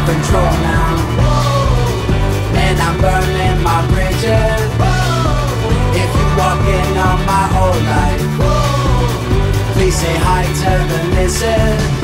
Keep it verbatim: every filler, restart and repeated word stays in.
control now, and I'm burning my bridges. If you walking on my whole life, please say hi to the missus.